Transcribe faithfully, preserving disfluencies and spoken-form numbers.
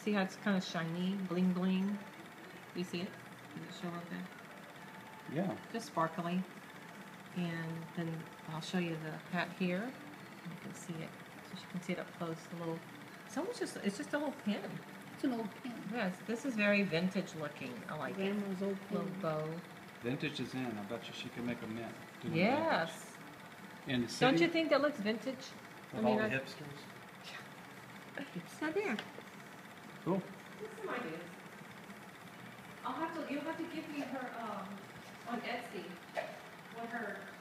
See how it's kind of shiny, bling bling? You see it? Does it show up there? Yeah. Just sparkly. And then I'll show you the hat here. You can see it. So you can see it up close. A little. It's almost just. It's just a little pin. It's an old pin. Yes. This is very vintage looking. I like Grandma's it. old pin. Little bow. Vintage is in. I bet you she can make a mint. doing Yes. vintage. In the city, Don't you think that looks vintage? with I mean, all the I- hipsters? So there. Cool. Just some ideas. I'll have to. You'll have to give me her um on Etsy what her